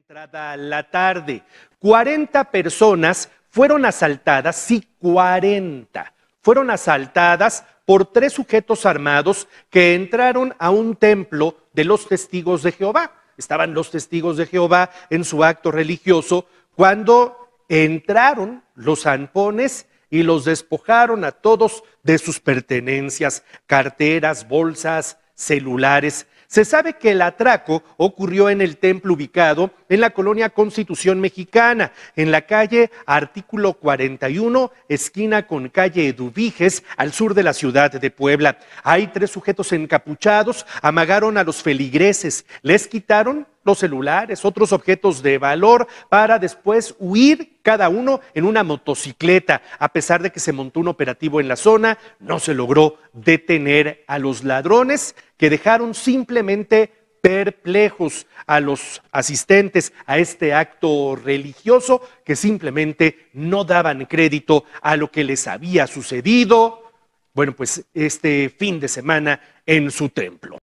Entrada la tarde, 40 personas fueron asaltadas, sí, 40. Fueron asaltadas por 3 sujetos armados que entraron a un templo de los Testigos de Jehová. Estaban los Testigos de Jehová en su acto religioso cuando entraron los zampones y los despojaron a todos de sus pertenencias, carteras, bolsas, celulares. Se sabe que el atraco ocurrió en el templo ubicado en la colonia Constitución Mexicana, en la calle Artículo 41, esquina con calle Eduviges, al sur de la ciudad de Puebla. Hay 3 sujetos encapuchados, amagaron a los feligreses, les quitaron los celulares, otros objetos de valor, para después huir cada uno en una motocicleta. A pesar de que se montó un operativo en la zona, no se logró detener a los ladrones, que dejaron simplemente perplejos a los asistentes a este acto religioso, que simplemente no daban crédito a lo que les había sucedido, bueno, pues este fin de semana en su templo.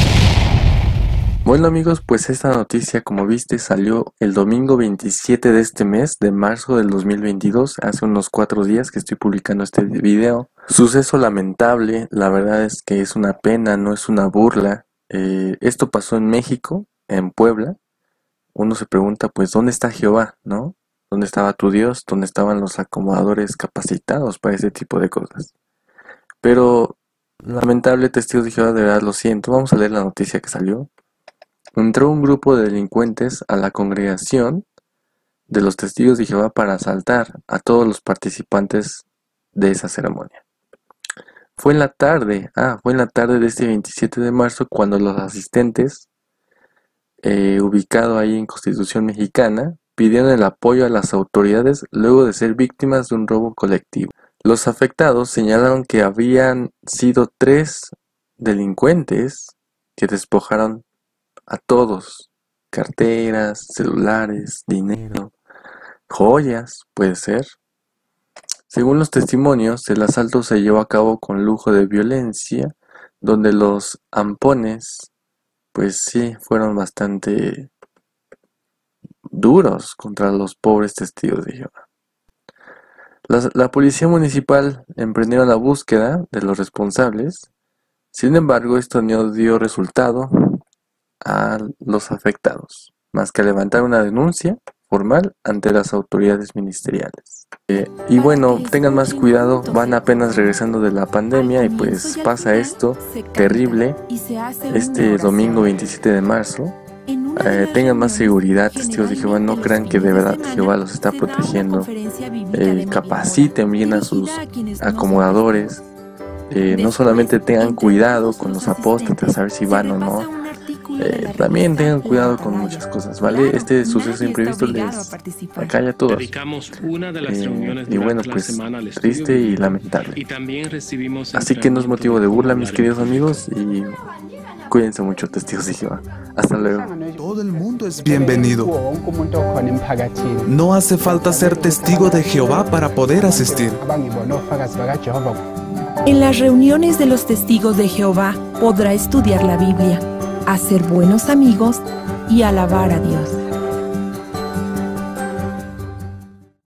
Bueno amigos, pues esta noticia, como viste, salió el domingo 27 de este mes de marzo del 2022, hace unos 4 días que estoy publicando este video. Suceso lamentable, la verdad es que es una pena, no es una burla. Esto pasó en México, en Puebla. Uno se pregunta, pues, ¿dónde está Jehová, no? ¿Dónde estaba tu Dios? ¿Dónde estaban los acomodadores capacitados para ese tipo de cosas? Pero, lamentable, Testigos de Jehová, de verdad lo siento. Vamos a leer la noticia que salió. Entró un grupo de delincuentes a la congregación de los Testigos de Jehová para asaltar a todos los participantes de esa ceremonia. Fue en la tarde de este 27 de marzo cuando los asistentes, ubicado ahí en Constitución Mexicana, pidieron el apoyo a las autoridades luego de ser víctimas de un robo colectivo. Los afectados señalaron que habían sido 3 delincuentes que despojaron a todos, carteras, celulares, dinero, joyas, puede ser. Según los testimonios, el asalto se llevó a cabo con lujo de violencia, donde los zampones, pues sí, fueron bastante duros contra los pobres testigos de Jehová. La policía municipal emprendió la búsqueda de los responsables. Sin embargo, esto no dio resultado a los afectados, más que levantar una denuncia formal ante las autoridades ministeriales. Y bueno, tengan más cuidado, van apenas regresando de la pandemia y pues pasa esto terrible este domingo 27 de marzo. Tengan más seguridad, testigos de Jehová, no crean que de verdad Jehová los está protegiendo. Capaciten bien a sus acomodadores. No solamente tengan cuidado con los apóstatas a ver si van o no, también tengan cuidado con muchas cosas, ¿vale? Este suceso imprevisto les acalla a todos. Y bueno, pues triste y lamentable. Así que no es motivo de burla, mis queridos amigos, y cuídense mucho, testigos de Jehová. Hasta luego. Todo el mundo es bienvenido. No hace falta ser testigo de Jehová para poder asistir. En las reuniones de los Testigos de Jehová podrá estudiar la Biblia, hacer buenos amigos y alabar a Dios.